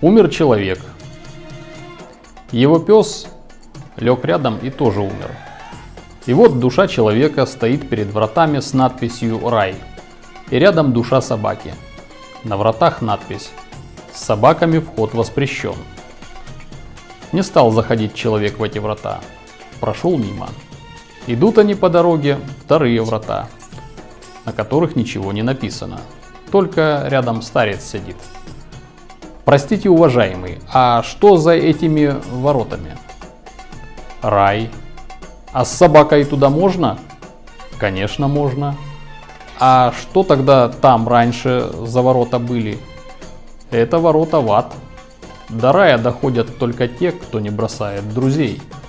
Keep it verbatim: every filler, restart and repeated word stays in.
Умер человек. Его пес лег рядом и тоже умер. И вот душа человека стоит перед вратами с надписью «Рай». И рядом душа собаки. На вратах надпись: «С собаками вход воспрещен». Не стал заходить человек в эти врата. Прошел мимо. Идут они по дороге, вторые врата, на которых ничего не написано. Только рядом старец сидит. Простите, уважаемый, а что за этими воротами? Рай. А с собакой туда можно? Конечно, можно. А что тогда там раньше за ворота были? Это ворота в ад. До рая доходят только те, кто не бросает друзей.